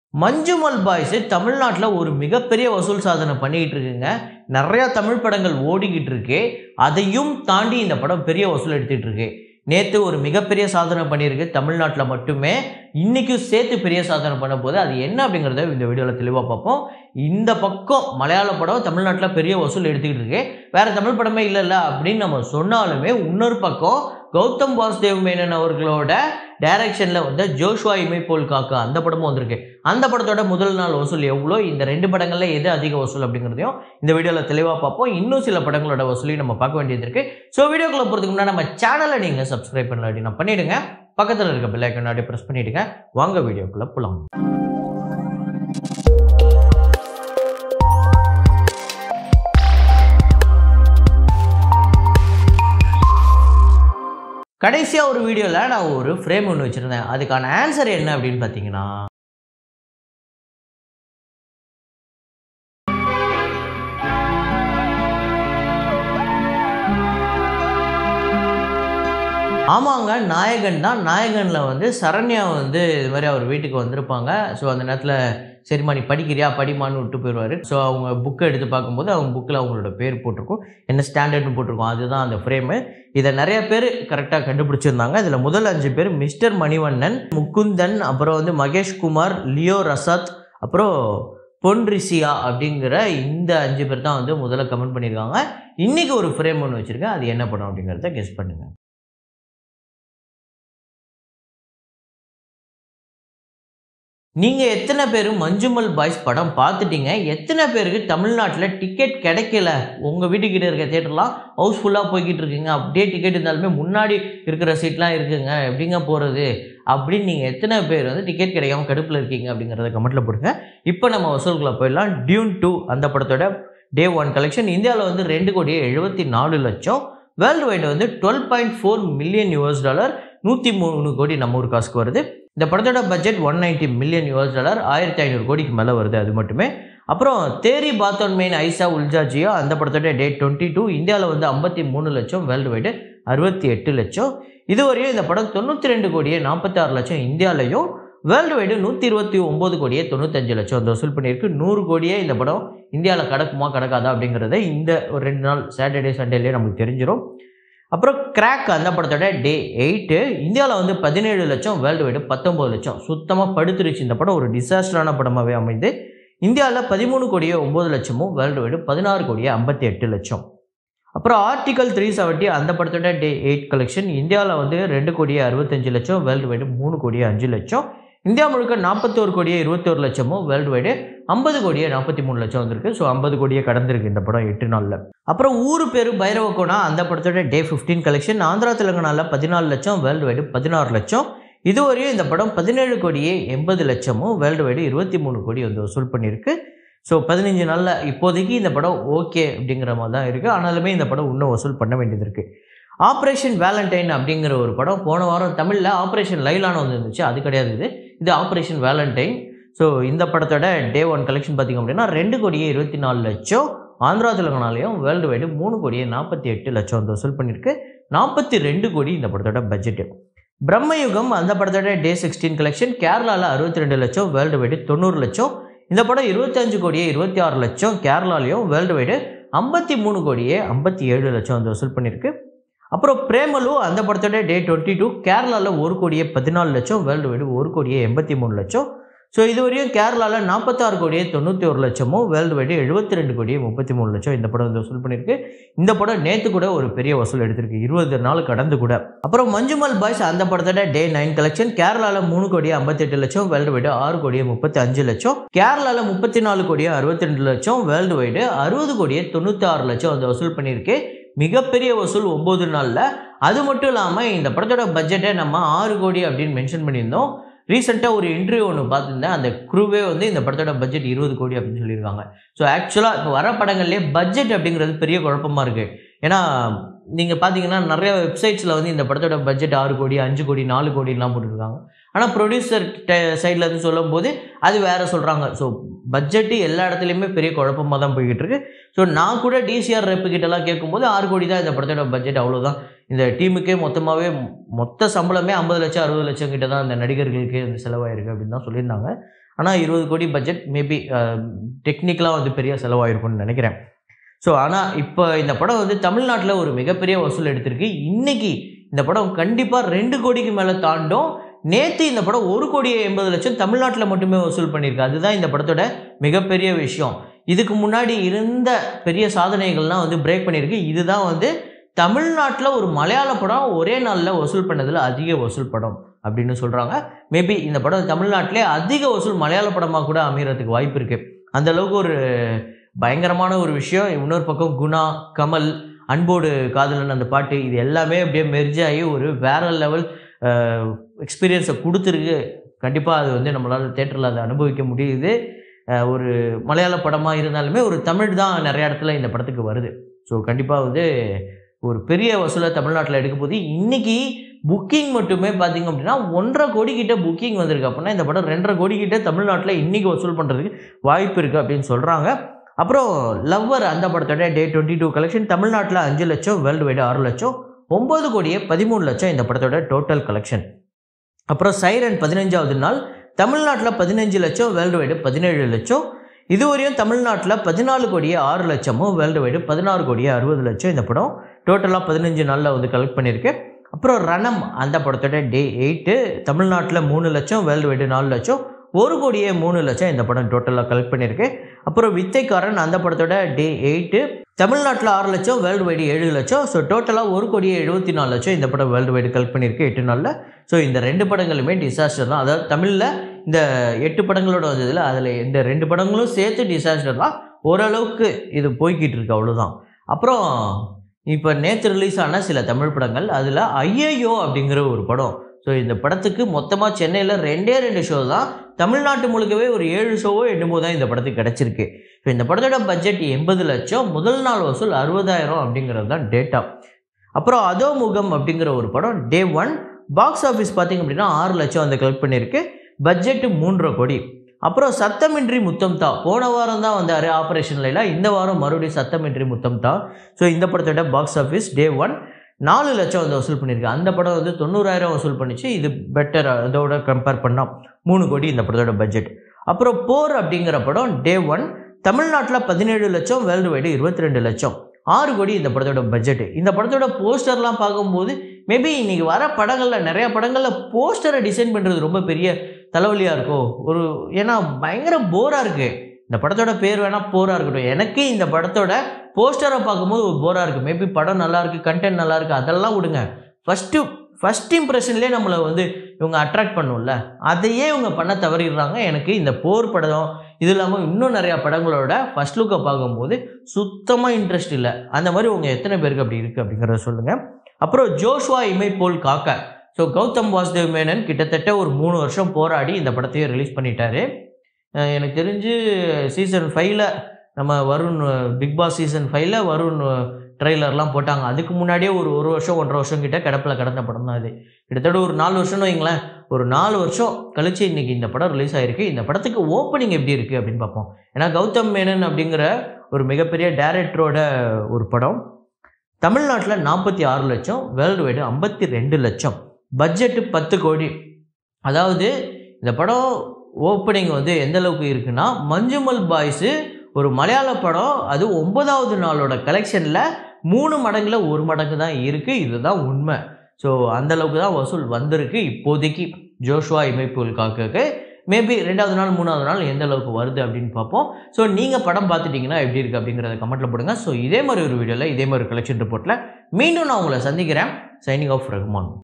Manjummel boys தமிழ்நாட்டில் ஒரு மிகப்பெரிய வசூல் சாதனை பண்ணிக்கிட்டு இருக்குங்க. நிறையா தமிழ் படங்கள் ஓடிக்கிட்டு இருக்கு. அதையும் தாண்டி இந்த படம் பெரிய வசூல் எடுத்துகிட்டு இருக்கு. நேற்று ஒரு மிகப்பெரிய சாதனை பண்ணியிருக்கு தமிழ்நாட்டில் மட்டுமே. இன்றைக்கும் சேர்த்து பெரிய சாதனை பண்ண போது அது என்ன அப்படிங்கிறத இந்த வீடியோவில் தெளிவாக பார்ப்போம். இந்த பக்கம் மலையாள படம் தமிழ்நாட்டில் பெரிய வசூல் எடுத்துக்கிட்டு இருக்கு. வேறு தமிழ் படமே இல்லைல்ல அப்படின்னு நம்ம சொன்னாலுமே, இன்னொரு பக்கம் கௌதம் வாசுதேவ் மேனன் அவர்களோட டைரக்ஷனில் வந்து ஜோஷுவா இமைப்போல் காக்கா அந்த படமும் வந்திருக்கு. அந்த படத்தோட முதல் நாள் வசூல் எவ்வளோ, இந்த ரெண்டு படங்களில் எது அதிக வசூல் அப்படிங்கிறதையும் இந்த வீடியோவில் தெளிவாக பார்ப்போம். இன்னும் சில படங்களோட வசூலையும் நம்ம பார்க்க வேண்டியது இருக்குது. ஸோ வீடியோக்குள்ளே போகிறதுக்கு முன்னாடி நம்ம சேனலை நீங்கள் சப்ஸ்கிரைப் பண்ணல அப்படின்னா பண்ணிவிடுங்க. பக்கத்தில் இருக்க பெல் ஐக்கானை அப்படியே ப்ரெஸ் பண்ணிவிடுங்க. வாங்க வீடியோக்குள்ளே போகலாம். கடைசியாக ஒரு வீடியோவில் நான் ஒரு ஃப்ரேம் ஒன்று வச்சுருந்தேன். அதுக்கான ஆன்சர் என்ன அப்படின்னு பார்த்தீங்கன்னா, ஆமாங்க, நாயகன் தான். நாயகனில் வந்து சரண்யா வந்து இது மாதிரி அவர் வீட்டுக்கு வந்திருப்பாங்க. ஸோ அந்த நேரத்தில் சரிம்மா நீ படிக்கிறியா படிமான்னு விட்டு போயிடுவார். ஸோ அவங்க புக்கை எடுத்து பார்க்கும்போது அவங்க புக்கில் அவங்களோட பேர் போட்டிருக்கும், என்ன ஸ்டாண்டர்ட்னு போட்டிருக்கோம். அதுதான் அந்த ஃப்ரேமு. இதை நிறைய பேர் கரெக்டாக கண்டுபிடிச்சிருந்தாங்க. இதில் முதல் 5 பேர் மிஸ்டர் மணிவண்ணன், முகுந்தன், அப்புறம் வந்து மகேஷ்குமார், லியோ ரசாத், அப்புறம் பொன்ரிசியா அப்படிங்கிற இந்த 5 பேர் தான் வந்து முதல்ல கமெண்ட் பண்ணியிருக்காங்க. இன்றைக்கி ஒரு ஃப்ரேம் ஒன்று வச்சுருக்கேன். அது என்ன படம் அப்படிங்கிறத கெஸ் பண்ணுங்கள். நீங்கள் எத்தனை பேர் மஞ்சுமல் பாய்ஸ் படம் பார்த்துட்டீங்க? எத்தனை பேருக்கு தமிழ்நாட்டில் டிக்கெட் கிடைக்கல? உங்கள் வீட்டுக்கிட்ட இருக்க தியேட்டர்லாம் ஹவுஸ்ஃபுல்லாக போய்கிட்டு இருக்குங்க. அப்படியே டிக்கெட் இருந்தாலுமே முன்னாடி இருக்கிற சீட்லாம் இருக்குங்க, எப்படிங்க போகிறது அப்படின்னு நீங்கள் எத்தனை பேர் வந்து டிக்கெட் கிடைக்காம கடுப்பில் இருக்கீங்க அப்படிங்கிறத கமெண்ட்டில் போடுங்க. இப்போ நம்ம வசூல்குள்ளே போயிடலாம். டியூன் 2 அந்த படத்தோட Day 1 கலெக்ஷன் இந்தியாவில் வந்து 2,74,00,000, வேர்ல்டு வைடு வந்து $12.4 மில்லியன், $103 கோடி நம்ம ஊர் காசுக்கு வருது. இந்த படத்தோட பட்ஜெட் $190 மில்லியன், $1,500 கோடிக்கு மேலே வருது. அது மட்டுமே. அப்புறம் தேரி பாத்தோன் மெயின் ஐசா உல்ஜாஜியா அந்த படத்தோட Day 22 இந்தியாவில் வந்து 53 லட்சம், வேர்ல்டு வைடு 68 லட்சம். இதுவரையும் இந்த படம் 92 கோடியே 46 லட்சம் இந்தியாவிலையும், வேர்ல்டு வைடு 129 கோடியே 95 லட்சம் அந்த வசூல் பண்ணியிருக்கு. 100 கோடியே இந்த படம் இந்தியாவில் கிடக்குமா கிடக்காதா அப்படிங்கிறத இந்த ஒரு 2 நாள் சாட்டர்டே சண்டேலேயே நமக்கு தெரிஞ்சிடும். அப்புறம் கிராக் அந்த படத்தோட Day 8 இந்தியாவில் வந்து 17 லட்சம், வேர்ல்டு வைடு 19 லட்சம். சுத்தமாக படுத்துருச்சு. இந்த படம் ஒரு டிசாஸ்டரான படமாகவே அமைந்து இந்தியாவில் 13 கோடியே 9 லட்சமும், வேர்ல்டு வைடு 16 கோடியே 58 லட்சம். அப்புறம் ஆர்டிகல் 370 அந்த படத்தோட Day 8 கலெக்ஷன் இந்தியாவில் வந்து 2 கோடியே 65 லட்சம், வேர்ல்டு வைடு 3 கோடியே 5 லட்சம். இந்தியா முழுக்க 41 கோடியே 21 லட்சமும், வேர்ல்டு வைடு 50 கோடியே 43 லட்சம் வந்திருக்கு. ஸோ 50 கோடியே கடந்திருக்கு இந்த படம் 8 நாளில். அப்புறம் ஊரு பேர் பைரவகோனா அந்த படத்தோட Day 15 கலெக்ஷன் ஆந்திரா தெலுங்கானாவில் 14 லட்சம், வேர்ல்டு வைடு 16 லட்சம். இதுவரையும் இந்த படம் 17 கோடியே 80 லட்சமும், வேர்ல்டு வைடு 23 கோடி வந்து வசூல் பண்ணியிருக்கு. ஸோ 15 நாளில் இப்போதைக்கு இந்த படம் ஓகே அப்படிங்கிற மாதிரி தான் இருக்குது. ஆனாலுமே இந்த படம் இன்னும் வசூல் பண்ண வேண்டியது இருக்குது. ஆப்ரேஷன் வேலண்டைன் அப்படிங்கிற ஒரு படம் போன வாரம் தமிழில் ஆப்ரேஷன் லைலான்னு வந்துருந்துச்சு. அது கிடையாது, இது ஆப்ரேஷன் வேலண்டைன். ஸோ இந்த படத்தோட Day 1 கலெக்ஷன் பார்த்திங்க அப்படின்னா 2 கோடியே 24 லட்சம், ஆந்திரா தெலுங்கானாலையும் வேர்ல்டு வைடு 3 கோடியே 48 லட்சம் வந்து வசூல் பண்ணியிருக்கு. 42 கோடி இந்த படத்தோட பட்ஜெட்டு. பிரம்மயுகம் அந்த படத்தோட Day 16 கலெக்ஷன் கேரளாவில் 62 லட்சம், வேர்ல்டு வைடு 90 லட்சம். இந்த படம் 25 கோடியே 26 லட்சம் கேரளாலையும், வேர்ல்டு வைடு 53 கோடியே 57 லட்சம் வந்து வசூல் பண்ணியிருக்கு. அப்புறம் பிரேமலு அந்த படத்தோட Day 22 கேரளாவில் 1 கோடியே 14 லட்சம், வேர்ல்டு வைடு 1 கோடியே 83 லட்சம். ஸோ இதுவரையும் கேரளாவில் 46 கோடியே 91 லட்சமும், வேர்ல்டு வைடு 72 கோடியே 33 லட்சம் இந்த படம் வந்து வசூல் பண்ணியிருக்கு. இந்த படம் நேற்று கூட ஒரு பெரிய வசூல் எடுத்திருக்கு, 20 நாள் கடந்து கூட. அப்புறம் மஞ்சுமல் பாய்ஸ் அந்த படத்தோட Day 9 கலெக்ஷன் கேரளாவில் 3 கோடியே 58 லட்சம், வேர்ல்டு வைடு 6 கோடியே 35 லட்சம். கேரளாவில் 34 கோடியே 62 லட்சம், வேர்ல்டு வைடு 60 கோடியே 96 லட்சம் வந்து வசூல் பண்ணியிருக்கு. மிகப்பெரிய வசூல் 9 நாளில். அது மட்டும் இல்லாமல் இந்த படத்தோட பட்ஜெட்டை நம்ம 6 கோடி அப்படின்னு மென்ஷன் பண்ணியிருந்தோம். ரீசெண்டாக ஒரு இன்டர்வியூ ஒன்று பார்த்துருந்தேன். அந்த க்ரூவே வந்து இந்த படத்தோட பட்ஜெட் 20 கோடி அப்படின்னு சொல்லியிருக்காங்க. ஸோ ஆக்சுவலாக இப்போ வர படங்கள்லேயே பட்ஜெட் அப்படிங்கிறது பெரிய குழப்பமாக இருக்குது. ஏன்னா நீங்கள் பார்த்தீங்கன்னா நிறைய வெப்சைட்ஸில் வந்து இந்த படத்தோட பட்ஜெட் 6 கோடி 5 கோடி 4 கோடிலாம் போட்டுருக்காங்க. ஆனால் ப்ரொடியூசர் சைடில் இருந்து சொல்லும் போது அது வேறு சொல்கிறாங்க. ஸோ பட்ஜெட்டு எல்லா இடத்துலையுமே பெரிய குழப்பமாக தான் போய்கிட்டு இருக்கு. ஸோ நான் கூட டிசிஆர் ரெப்புக்கிட்டலாம் கேட்கும்போது 6 கோடி தான் இந்த படத்தோட பட்ஜெட், அவ்வளோதான். இந்த டீமுக்கே மொத்தமாகவே மொத்த சம்பளமே 50 லட்சம் 60 லட்சம் கிட்ட தான் இந்த நடிகர்களுக்கு இந்த செலவாயிருக்கு அப்படின்னு தான் சொல்லியிருந்தாங்க. ஆனால் 20 கோடி பட்ஜெட் மேபி டெக்னிக்கலாக வந்து பெரிய செலவாயிருக்கும்னு நினைக்கிறேன். ஸோ ஆனால் இப்போ இந்த படம் வந்து தமிழ்நாட்டில் ஒரு மிகப்பெரிய வசூல் எடுத்திருக்கு. இன்றைக்கி இந்த படம் கண்டிப்பாக 2 கோடிக்கு மேலே தாண்டும். நேற்று இந்த படம் 1,80,00,000 தமிழ்நாட்டில் மட்டுமே வசூல் பண்ணியிருக்கு. அதுதான் இந்த படத்தோட மிகப்பெரிய விஷயம். இதுக்கு முன்னாடி இருந்த பெரிய சாதனைகள்லாம் வந்து பிரேக் பண்ணியிருக்கு. இதுதான் வந்து தமிழ்நாட்டில் ஒரு மலையாள படம் ஒரே நாளில் வசூல் பண்ணதில் அதிக வசூல் படம் அப்படின்னு சொல்கிறாங்க. மேபி இந்த படம் தமிழ்நாட்டிலே அதிக வசூல் மலையாள படமாக கூட அமைகிறதுக்கு வாய்ப்பு இருக்குது. அந்தளவுக்கு ஒரு பயங்கரமான ஒரு விஷயம். இன்னொரு பக்கம் குணா, கமல், அன்போடு காதலன் அந்த பாட்டு, இது எல்லாமே அப்படியே மெர்ஜ் ஆகி ஒரு வேற லெவல் எக்ஸ்பீரியன்ஸை கொடுத்துருக்கு. கண்டிப்பாக அது வந்து நம்மளால் தேட்டரில் அதை அனுபவிக்க முடியுது. ஒரு மலையாள படமாக இருந்தாலுமே ஒரு தமிழ் தான் நிறைய இடத்துல இந்த படத்துக்கு வருது. ஸோ கண்டிப்பாக வந்து ஒரு பெரிய வசூலை தமிழ்நாட்டில் எடுக்க போது. இன்றைக்கி புக்கிங் மட்டுமே பார்த்திங்க அப்படின்னா 1.5 கோடி கிட்ட புக்கிங் வந்திருக்கு. அப்படின்னா இந்த படம் 2.5 கோடி கிட்ட தமிழ்நாட்டில் இன்றைக்கி வசூல் பண்ணுறதுக்கு வாய்ப்பு இருக்குது அப்படின்னு சொல்கிறாங்க. அப்புறம் லவ்வர் அந்த படத்தோட டே 22 கலெக்ஷன் தமிழ்நாட்டில் 5 லட்சம், வேர்ல்டு வைடு 6 லட்சம், 9 கோடியே 13 லட்சம் இந்த படத்தோட டோட்டல் கலெக்ஷன். அப்புறம் சைரன் 15வது நாள் தமிழ்நாட்டில் 15 லட்சம், வேர்ல்டு வைடு 17 லட்சம். இதுவரையும் தமிழ்நாட்டில் 14 கோடியே 6 லட்சமும், வேர்ல்டு வைடு 16 கோடியே 60 லட்சம் இந்த படம் டோட்டலாக 15 நாளில் வந்து கலெக்ட் பண்ணியிருக்கு. அப்புறம் ரணம் அந்த படத்தோட டே 8 தமிழ்நாட்டில் 3 லட்சம், வேர்ல்டு வைடு 4 லட்சம், 1 கோடியே 3 லட்சம் இந்த படம் டோட்டலாக கலெக்ட் பண்ணியிருக்கு. அப்புறம் வித்தைக்காரன் அந்த படத்தோட டே 8 தமிழ்நாட்டில் 6 லட்சம், வேர்ல்டு வைடு 7 லட்சம். ஸோ டோட்டலாக 1 கோடியே 74 லட்சம் இந்த படம் வேர்ல்டு வைடு கலெக்ட் பண்ணியிருக்கு 8 நாளில். ஸோ இந்த 2 படங்களுமே டிசாஸ்டர் தான். அதாவது தமிழில் இந்த 8 படங்களோட வந்ததில் அதில் இந்த 2 படங்களும் சேர்த்து டிசாஸ்டர் தான். ஓரளவுக்கு இது போய்கிட்டு இருக்கு, அவ்வளோதான். அப்புறம் இப்போ நேற்று ரிலீஸ் ஆன சில தமிழ் படங்கள், அதில் ஐயையோ அப்படிங்கிற ஒரு படம். ஸோ இந்த படத்துக்கு மொத்தமாக சென்னையில் 2 ஷோ தான், தமிழ்நாட்டு முழுக்கவே ஒரு 7 ஷோவோ என்னமோ தான் இந்த படத்துக்கு கிடச்சிருக்கு. ஸோ இந்த படத்தோட பட்ஜெட் 80 லட்சம், முதல் நாள் வசூல் 60,000 அப்படிங்கிறது தான் டேட்டா. அப்புறம் அதோ முகம் அப்படிங்கிற ஒரு படம் டே 1 பாக்ஸ் ஆஃபீஸ் பார்த்திங்க அப்படின்னா 6 லட்சம் வந்து கலெக்ட் பண்ணியிருக்கு, பட்ஜெட்டு 3.5 கோடி. அப்புறம் சத்தமின்றி முத்தம் தா போன வாரம் தான் வந்தார் ஆப்ரேஷன் லைலா, இந்த வாரம் மறுபடியும் சத்தமின்றி முத்தம் தா. ஸோ இந்த படத்தோட பாக்ஸ் ஆஃபீஸ் டே 1 4 லட்சம் வந்து வசூல் பண்ணியிருக்கு. அந்த படம் வந்து 90,000 வசூல் பண்ணிச்சு. இது பெட்டர், அதோட கம்பேர் பண்ணால் 3 கோடி இந்த படத்தோட பட்ஜெட். அப்புறம் போர் அப்படிங்கிற படம் டே 1 தமிழ்நாட்டில் 17 லட்சம், வேர்ல்டு வைடு 22 லட்சம், 6 கோடி இந்த படத்தோட பட்ஜெட். இந்த படத்தோட போஸ்டர்லாம் பார்க்கும்போது மேபி இன்றைக்கி வர படங்களில் நிறையா படங்களில் போஸ்டரை டிசைன் பண்ணுறது ரொம்ப பெரிய தலைவலியாக இருக்கும். ஏன்னா பயங்கர போராக இருக்குது. இந்த படத்தோட பேர் வேணால் போராக இருக்கட்டும், எனக்கு இந்த படத்தோட போஸ்டரை பார்க்கும்போது ஒரு போராக இருக்குது. மேபி படம் நல்லாயிருக்கு, கண்டென்ட் நல்லாயிருக்கு, அதெல்லாம் விடுங்க. ஃபஸ்ட் இம்ப்ரெஷன்லேயே நம்மளை வந்து இவங்க அட்ராக்ட் பண்ணும்ல, அதையே இவங்க பண்ண தவறிடுறாங்க. எனக்கு இந்த போர் படம் இது இல்லாமல் இன்னும் நிறையா படங்களோட ஃபஸ்ட் லுக்கை பார்க்கும்போது சுத்தமாக இன்ட்ரெஸ்ட் இல்லை. அந்த மாதிரி உங்கள் எத்தனை பேருக்கு அப்படி இருக்குது அப்படிங்கிறத சொல்லுங்கள். அப்புறம் ஜோஷ்வா இமை போல் காக்க. ஸோ கௌதம் வாசுதேவ் மேனன் கிட்டத்தட்ட ஒரு 3 வருஷம் போராடி இந்த படத்தையே ரிலீஸ் பண்ணிட்டாரு. எனக்கு தெரிஞ்சு சீசன் 5ல் நம்ம வருண், பிக் பாஸ் சீசன் 5ல் வருண் ட்ரெய்லர்லாம் போட்டாங்க. அதுக்கு முன்னாடியே ஒரு வருஷம் 1.5 வருஷம் கிட்ட கிடப்பில் கடந்த படம் தான் இது. கிட்டத்தட்ட ஒரு 4 வருஷம்னு வைங்களேன். ஒரு 4 வருஷம் கழிச்சு இன்றைக்கி இந்த படம் ரிலீஸ் ஆகிருக்கு. இந்த படத்துக்கு ஓப்பனிங் எப்படி இருக்குது அப்படின்னு பார்ப்போம். ஏன்னா கௌதம் மேனன் அப்படிங்கிற ஒரு மிகப்பெரிய டைரக்டரோட ஒரு படம். தமிழ்நாட்டில் 46 லட்சம், வேர்ல்டு வைடு 52 லட்சம், பட்ஜெட்டு 10 கோடி. அதாவது இந்த படம் ஓப்பனிங் வந்து எந்த அளவுக்கு இருக்குன்னா, மஞ்சுமல் பாய்ஸு ஒரு மலையாள படம், அது 9வது நாளோட கலெக்ஷனில் 3 மடங்கில் 1 மடங்கு தான் இருக்குது. இதுதான் உண்மை. ஸோ அந்தளவுக்கு தான் வசூல் வந்திருக்கு இப்போதைக்கு ஜோஷ்வா இமைப்போல் காக்கக்கு. மேபி 2வது நாள் 3வது நாள் எந்த அளவுக்கு வருது அப்படின்னு பார்ப்போம். ஸோ நீங்கள் படம் பார்த்துட்டிங்கன்னா எப்படி இருக்குது அப்படிங்கிறத கமெண்ட்டில் போடுங்க. ஸோ இதே மாதிரி ஒரு வீடியோவில் இதே மாதிரி கலெக்ஷன் ரிப்போர்ட்டில் மீண்டும் நான் உங்களை சந்திக்கிறேன். Signing off Rahman.